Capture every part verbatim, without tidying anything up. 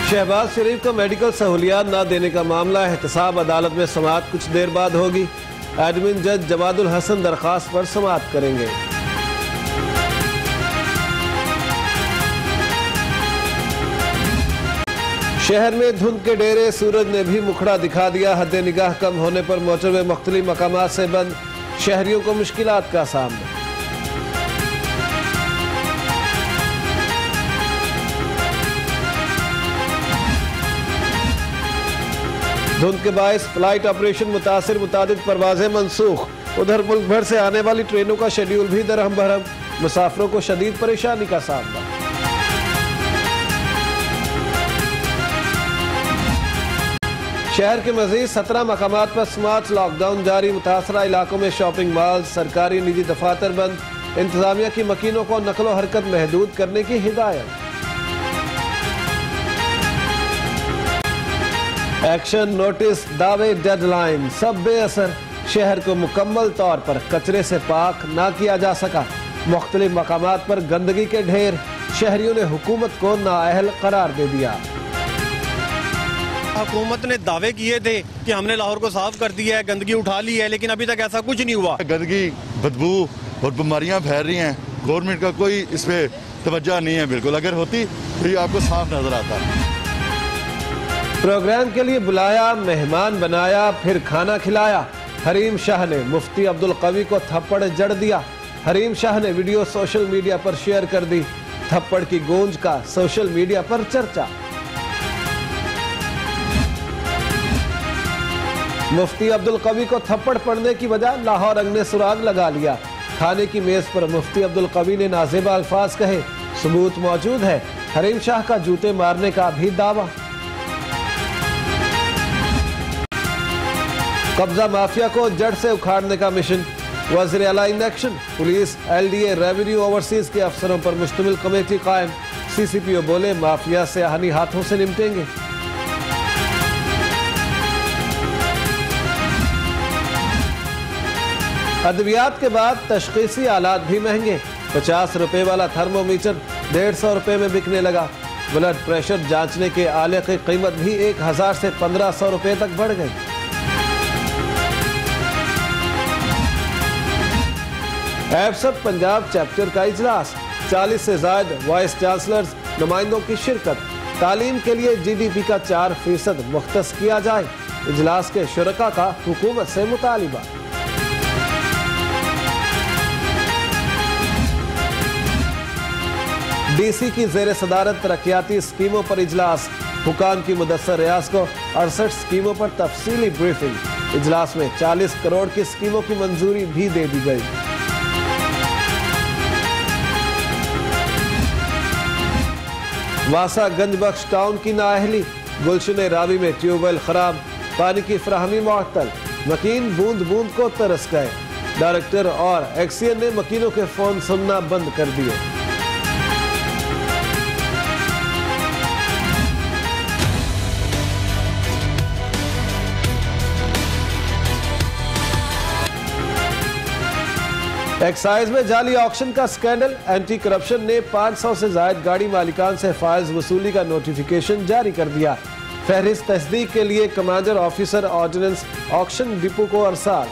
शहबाज शरीफ को मेडिकल सहूलियात न देने का मामला एहतसाब अदालत में समाअत कुछ देर बाद होगी। एडमिन जज जवादुल हसन दरखास्त पर समाअत करेंगे। शहर में धुंध के डेरे, सूरज ने भी मुखड़ा दिखा दिया। हद निगाह कम होने पर मोटरवे मुख्तलिफ मकामात से बंद, शहरियों को मुश्किलात का सामना। धुंध के बायस फ्लाइट ऑपरेशन मुतासिर, मुतादिद परवाजें मनसूख। उधर मुल्क भर से आने वाली ट्रेनों का शेड्यूल भी दरहम बरहम, मुसाफिरों को शदीद परेशानी का सामना। शहर के मजीद सत्रह मकामात पर स्मार्ट लॉकडाउन जारी। मुतासरा इलाकों में शॉपिंग मॉल, सरकारी निजी दफातर बंद। इंतजामिया की मकीनों को नकलो हरकत महदूद करने की हिदायत। एक्शन नोटिस, दावे, डेडलाइन सब बेअसर। शहर को मुकम्मल तौर पर कचरे से पाक ना किया जा सका। मुख्तलिफ मकामात पर गंदगी के ढेर, शहरियों ने हुकूमत को नाअहल करार दे दिया। हुकूमत ने दावे किए थे कि हमने लाहौर को साफ कर दिया है, गंदगी उठा ली है, लेकिन अभी तक ऐसा कुछ नहीं हुआ। गंदगी, बदबू और बीमारियां फैल रही हैं। गवर्नमेंट का कोई इस पे तवज्जो नहीं है बिल्कुल। अगर होती तो ये आपको साफ नजर आता। प्रोग्राम के लिए बुलाया, मेहमान बनाया, फिर खाना खिलाया। हरीम शाह ने मुफ्ती अब्दुल कवी को थप्पड़ जड़ दिया। हरीम शाह ने वीडियो सोशल मीडिया पर शेयर कर दी। थप्पड़ की गूंज का सोशल मीडिया पर चर्चा। मुफ्ती अब्दुल कवी को थप्पड़ पड़ने की वजह लाहौर रंग ने सुराग लगा लिया। खाने की मेज पर मुफ्ती अब्दुल कवी ने नाज़ेबा अल्फाज कहे, सबूत मौजूद है। हरीम शाह का जूते मारने का भी दावा। कब्जा माफिया को जड़ से उखाड़ने का मिशन, वज़ीर आला in action. Police, L D A, revenue, overseas के अफसरों पर मुश्तमिल कमेटी कायम। सी सी पी ओ बोले, माफिया से आहनी हाथों से निपटेंगे। अद्वियात के बाद तशखीसी आलात भी महंगे। पचास रुपए वाला थर्मोमीटर डेढ़ सौ रुपए में बिकने लगा। ब्लड प्रेशर जांचने के आले की कीमत भी एक हजार से पंद्रह सौ रुपए तक बढ़ गई। एफसद पंजाब चैप्टर का इजलास, चालीस से ज्यादा वाइस चांसलर्स, नुमाइंदों की शिरकत। तालीम के लिए जी डी पी का चार फीसद मुख्तस किया जाए। इजलास के शुरका का हुकूमत से मुतालिबा। डी सी की जेर सदारत तरक्याती स्कीमों पर इजलास। हुकाम की मुदस्सर रियाज को अड़सठ स्कीमों पर तफसीली ब्रीफिंग। इजलास में चालीस करोड़ की स्कीमों की मंजूरी भी दे दी गई। वासा गंजबख्श टाउन की नाअहली, गुलशन रावी में ट्यूबवेल खराब, पानी की फराहमी मुअत्तल। मकीन बूंद बूंद को तरस गए। डायरेक्टर और एक्सीएन ने मकीनों के फोन सुनना बंद कर दिए। एक्साइज में जाली ऑक्शन का स्कैंडल, एंटी करप्शन ने पाँच सौ से ज्यादा गाड़ी मालिकान से फाइज वसूली का नोटिफिकेशन जारी कर दिया। फहरिस्त तस्दीक के लिए commander officer ordnance auction depot को अरसाल।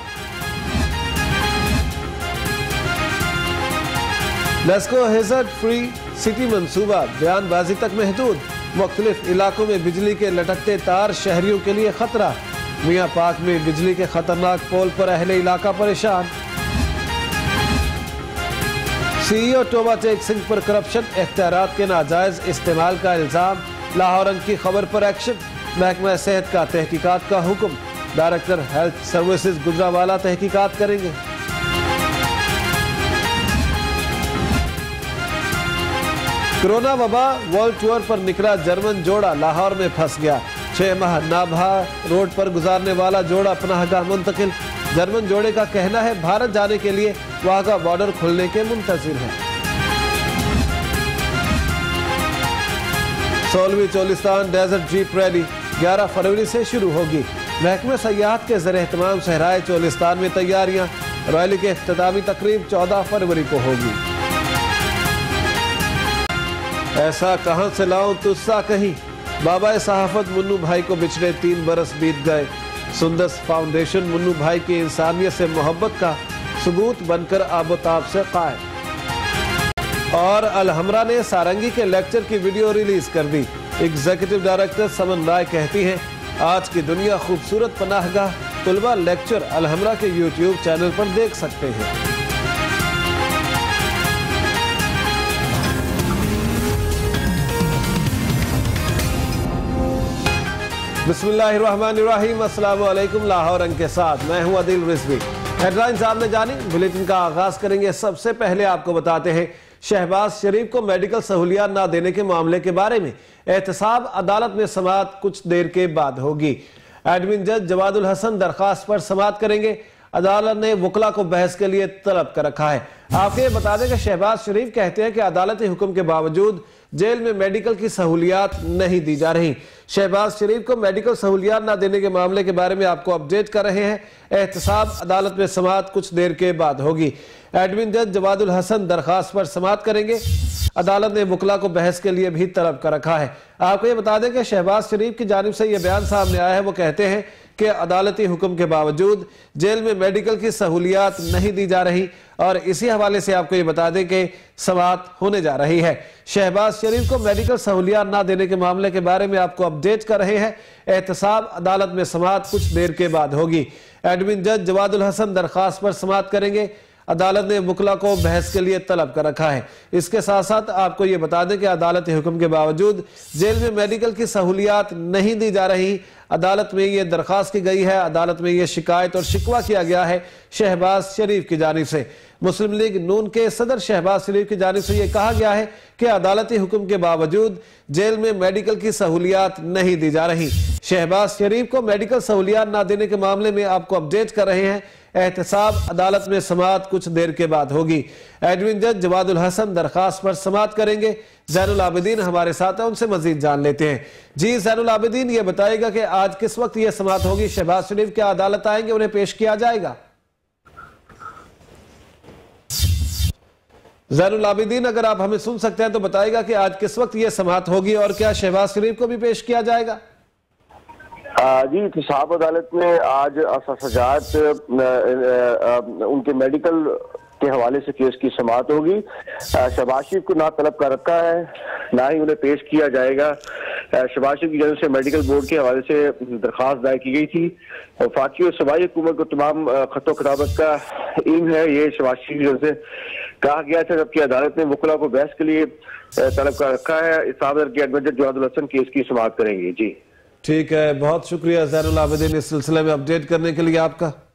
लेस्को हेजर्ड फ्री सिटी मंसूबा बयानबाजी तक महदूद। मुख्तलिफ इलाकों में बिजली के लटकते तार शहरियों के लिए खतरा। मियाँ पाक में बिजली के खतरनाक पोल पर अहले इलाका परेशान। सीईओ टोबा टेक सिंह पर करप्शन, इख्तियारात के नाजायज इस्तेमाल का इल्जाम। लाहौर रंग की खबर पर एक्शन। महकमा सेहत का तहकीकात का हुक्म। डायरेक्टर हेल्थ सर्विसेज गुजरावाला तहकीकात करेंगे। कोरोना वबा वर्ल्ड टूर पर निकला जर्मन जोड़ा लाहौर में फंस गया। छह माह नाभा रोड पर गुजारने वाला जोड़ा पनाहगाह मुंतकिल। जर्मन जोड़े का कहना है भारत जाने के लिए वहां का बॉर्डर खुलने के मुंतजिर है। सोलहवीं चोलिस्तान डेजर्ट जीप रैली ग्यारह फरवरी से शुरू होगी। महकमे सयाहत के ज़र एहतमाम सहराए चोलिस्तान में तैयारियां। रैली के इख्तितामी तकरीब चौदह फरवरी को होगी। ऐसा कहां से लाऊं तुझसा कहीं, बाबा सहाफत मुन्नू भाई को बिछड़े तीन बरस बीत गए। सुंदस फाउंडेशन मुन्नू भाई की इंसानियत से मोहब्बत का सबूत बनकर आबोताब से कायम। और अलहमरा ने सारंगी के लेक्चर की वीडियो रिलीज कर दी। एग्जीक्यूटिव डायरेक्टर समन राय कहती हैं, आज की दुनिया खूबसूरत पनाहगाह तुलबा लेक्चर अलहमरा के यूट्यूब चैनल पर देख सकते हैं। बिस्मिल्लाहिर्रहमानिर्रहीम, अस्सलाम वालेकुम। लाहौर अंक के साथ मैं हूं आदिल रिजवी। हेडलाइंस आपने जानी, बुलेटिन का आगाज करेंगे। सबसे पहले आपको बताते हैं, शहबाज शरीफ को मेडिकल सहूलियात न देने के मामले के बारे में एहतसाब अदालत में समाअत कुछ देर के बाद होगी। एडमिन जज जवादुल हसन दरखास्त पर समाअत करेंगे। अदालत ने वकला को बहस के लिए तलब कर रखा है। आपको ये बता दें कि शहबाज शरीफ कहते हैं कि अदालती हुक्म के बावजूद जेल में मेडिकल की सहूलियात नहीं दी जा रही। शहबाज शरीफ को मेडिकल सहूलियात न देने के मामले के बारे में आपको अपडेट कर रहे हैं। एहतसाब अदालत में समाअत कुछ देर के बाद होगी। एडमिन जज जवादुल हसन दरखास्त पर समाअत करेंगे। अदालत ने वकला को बहस के लिए भी तलब कर रखा है। आपको ये बता दें कि शहबाज शरीफ की जानिब से यह बयान सामने आया है। वो कहते हैं कि अदालती हुक्म के बावजूद जेल में मेडिकल की सहूलियात नहीं दी जा रही और इसी हवाले से आपको ये बता दें कि समाअत होने जा रही है। शहबाज शरीफ को मेडिकल सहूलियात ना देने के मामले के बारे में आपको अपडेट कर रहे हैं। एहतसाब अदालत में समाअत कुछ देर के बाद होगी। एडमिन जज जवादुल हसन दरखास्त पर समाअत करेंगे। अदालत ने वकला को बहस के लिए तलब कर रखा है। इसके साथ साथ आपको ये बता दें कि अदालती हुक्म के बावजूद जेल में मेडिकल की सहूलियात नहीं दी जा रही। अदालत में ये दरखास्त की गई है। अदालत में ये शिकायत और शिकवा किया गया है शहबाज शरीफ की जानिब से। मुस्लिम लीग नून के सदर शहबाज शरीफ की जानिब से ये कहा गया है कि अदालती हुक्म के बावजूद जेल में मेडिकल की सहूलियात नहीं दी जा रही। शहबाज शरीफ को मेडिकल सहूलियात न देने के मामले में आपको अपडेट कर रहे हैं। एहतसाब अदालत में समाअत कुछ देर के बाद होगी। एडमिन जज जवादुल हसन दरखास्त पर समाअत करेंगे। जैनुल आबिदीन हमारे साथ है, उनसे मजीद जान लेते हैं। जी जैनुल आबिदीन, ये बताइएगा कि आज किस वक्त ये समाअत होगी? शहबाज शरीफ क्या अदालत आएंगे, उन्हें पेश किया जाएगा? जैनुल आबिदीन, अगर आप हमें सुन सकते हैं तो बताइएगा कि आज किस वक्त ये समाअत होगी और क्या शहबाज शरीफ को भी पेश किया जाएगा? जी, एहतसाब अदालत में आज सजात उनके मेडिकल के हवाले से केस की समाअत होगी। शहबाज शरीफ को ना तलब कर रखा है, ना ही उन्हें पेश किया जाएगा। शहबाज शरीफ की जानब से मेडिकल बोर्ड के हवाले से दरखास्त दायर की गई थी। वफाकी और सूबाई हुकूमत को तमाम खतो खिताबत का इल्म है। ये शहबाज शरीफ की जानब से कहा गया था, जबकि अदालत ने वकला को बहस के लिए तलब कर रखा है। एहतसाब के एडमिन जज जवादुल हसन केस की समाअत करेंगे। जी ठीक है, बहुत शुक्रिया जैनुल आबिदीन इस सिलसिले में अपडेट करने के लिए आपका।